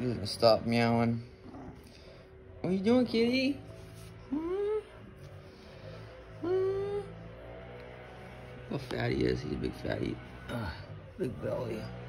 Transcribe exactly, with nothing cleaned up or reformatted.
He's gonna stop meowing. What are you doing, kitty? Hmm? Hmm? How fat he is. He's a big fatty. Ugh, big belly.